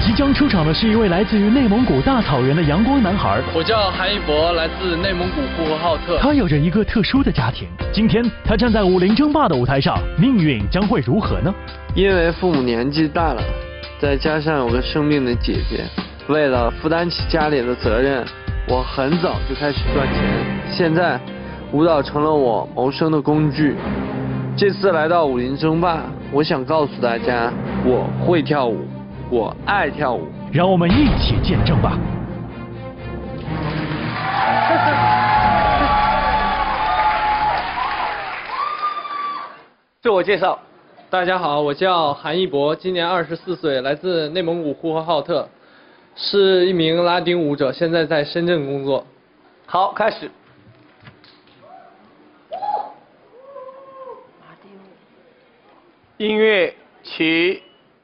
即将出场的是一位来自于内蒙古大草原的阳光男孩。 我叫韩一博，来自内蒙古呼和浩特。 他有着一个特殊的家庭。今天他站在武林争霸的舞台上，命运将会如何呢？ 因为父母年纪大了，再加上有个生病的姐姐，为了负担起家里的责任，我很早就开始赚钱。现在，舞蹈成了我谋生的工具。这次来到武林争霸，我想告诉大家，我会跳舞，我爱跳舞。 让我们一起见证吧。 自我介绍，大家好，我叫韩一博，今年24岁，来自内蒙古呼和浩特，是一名拉丁舞者，现在在深圳工作。好，开始。音乐起。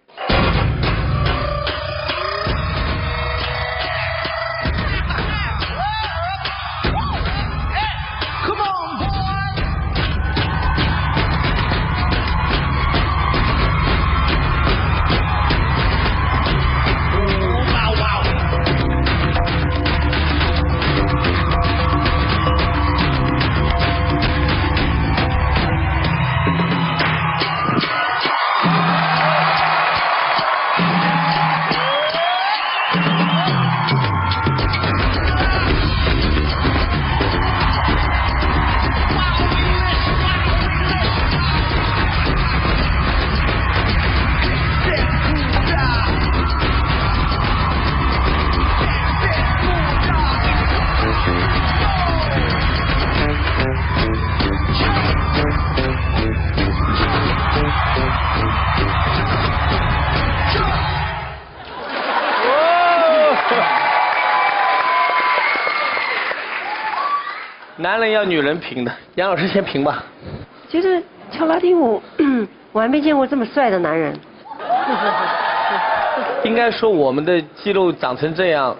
男人要女人评的，杨老师先评吧。 觉得跳拉丁舞，我还没见过这么帅的男人。 应该说我们的肌肉长成这样，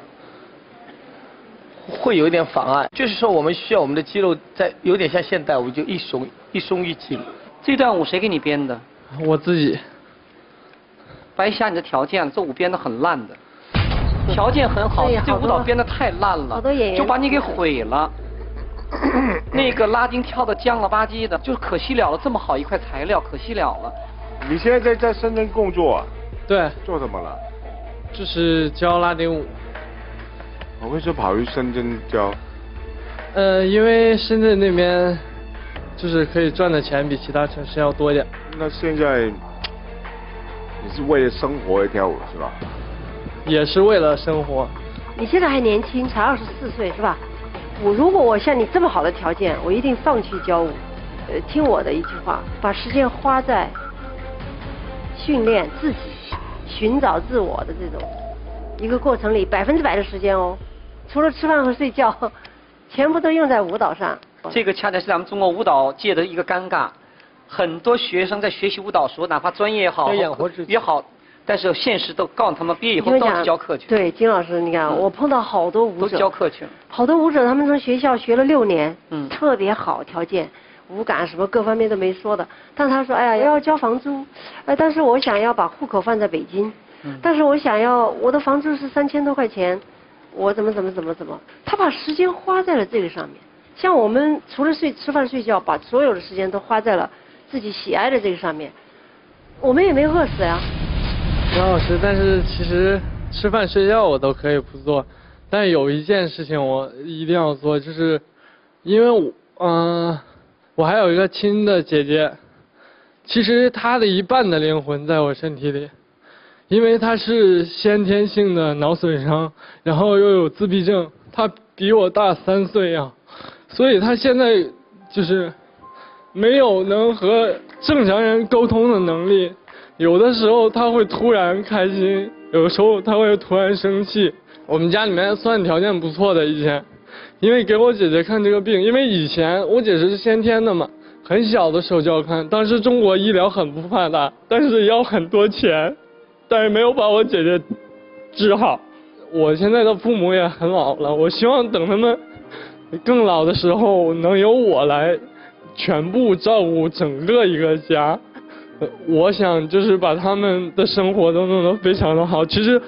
会有一点妨碍。就是说我们需要我们的肌肉在有点像现代舞，就一松一紧。 这段舞谁给你编的？ 我自己。 白瞎你的条件，这舞编得很烂的。条件很好，这舞蹈编得太烂了，就把你给毁了。那个拉丁跳的僵了吧唧的，就可惜了了，这么好一块材料，可惜了了。 你现在在深圳工作啊？ 对。 做什么了？ 就是教拉丁舞。 我为什么跑去深圳教？ 因为深圳那边就是可以赚的钱比其他城市要多一点。 那现在你是为了生活而跳舞是吧？ 也是为了生活。 你现在还年轻，才24岁是吧？如果我像你这么好的条件，我一定放弃教舞。听我的一句话，把时间花在训练自己、寻找自我的这种一个过程里，100%的时间哦，除了吃饭和睡觉，全部都用在舞蹈上。 这个恰恰是咱们中国舞蹈界的一个尴尬，很多学生在学习舞蹈时候，哪怕专业也好，也好。但是现实都告诉他们，毕业以后都是教课去。 对，金老师，你看，我碰到好多舞者都教课去， 好多舞者他们从学校学了6年，特别好条件，舞感什么各方面都没说的。但他说，哎呀，要交房租，但是我想要把户口放在北京，但是我想要我的房租是3000多块钱，我怎么，他把时间花在了这个上面。像我们除了吃饭睡觉，把所有的时间都花在了自己喜爱的这个上面，我们也没饿死呀。 杨老师，但是其实吃饭睡觉我都可以不做，但是有一件事情我一定要做，就是因为我还有一个亲的姐姐，其实她的一半的灵魂在我身体里，因为她是先天性的脑损伤，然后又有自闭症，她比我大3岁呀，所以她现在就是没有能和正常人沟通的能力。有的时候他会突然开心，有的时候他会突然生气。我们家里面算条件不错的以前，因为给我姐姐看这个病，因为以前我姐是先天的嘛，很小的时候就要看。当时中国医疗很不发达，但是要很多钱，但是没有把我姐姐治好。我现在的父母也很老了，我希望等他们更老的时候，能由我来全部照顾整个一个家。我想就是把他们的生活都弄得非常的好。其实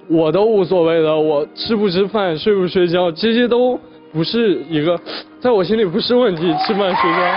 我都无所谓的，我吃不吃饭、睡不睡觉，这些都不是一个，在我心里不是问题，吃饭睡觉。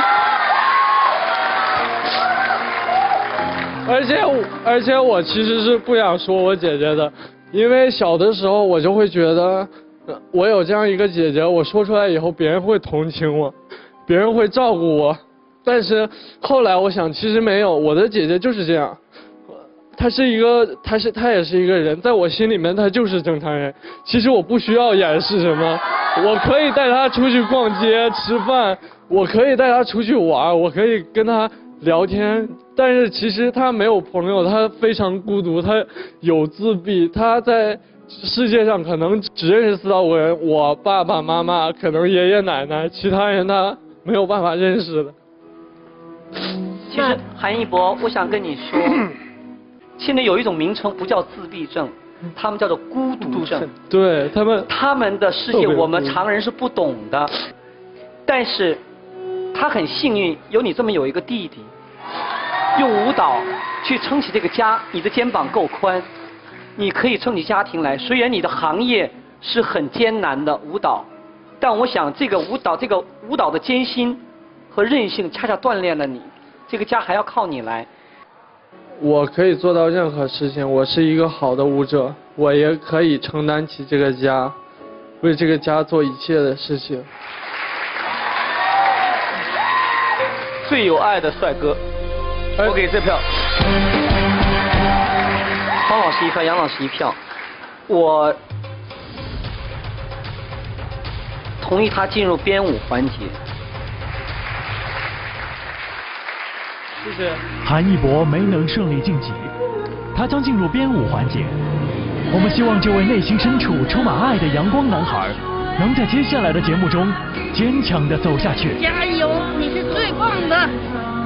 而且我其实是不想说我姐姐的，因为小的时候我就会觉得，我有这样一个姐姐，我说出来以后别人会同情我，别人会照顾我。但是后来我想，其实没有，我的姐姐就是这样，她也是一个人，在我心里面她就是正常人。其实我不需要掩饰什么，我可以带她出去逛街吃饭，我可以带她出去玩，我可以跟她聊天。但是其实她没有朋友，她非常孤独，她有自闭，她在世界上可能只认识4到5个人，我爸爸妈妈，可能爷爷奶奶，其他人她没有办法认识的。 其实韩一博，我想跟你说，现在有一种名称不叫自闭症，他们叫做孤独症。 对， 他们的世界我们常人是不懂的，但是他很幸运有你这么有一个弟弟，用舞蹈去撑起这个家，你的肩膀够宽，你可以撑起家庭来。虽然你的行业是很艰难的舞蹈，但我想这个舞蹈的艰辛和韧性恰恰锻炼了你，这个家还要靠你来。 我可以做到任何事情，我是一个好的舞者，我也可以承担起这个家，为这个家做一切的事情。 最有爱的帅哥，我给这票。方老师1票，杨老师1票。我同意他进入编舞环节。 谢谢。 韩一博没能顺利晋级，他将进入编舞环节。我们希望这位内心深处充满爱的阳光男孩，能在接下来的节目中坚强地走下去。 加油，你是最棒的！